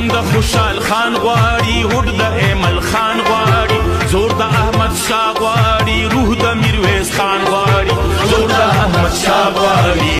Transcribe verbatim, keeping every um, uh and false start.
د خوشحال خان غواړي هوډ د ایمل خان غواړي زور د احمد شاه غواړي روح د میرویس خان غواړي زور د احمد شاه غواړي